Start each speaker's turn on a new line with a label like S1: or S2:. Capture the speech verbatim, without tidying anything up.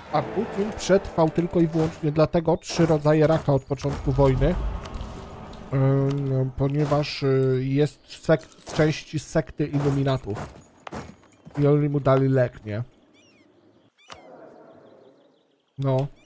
S1: A Putin przetrwał tylko i wyłącznie dlatego trzy rodzaje raka od początku wojny, yy, ponieważ yy, jest sek części sekty iluminatów. I oni mu dali lek, nie? No.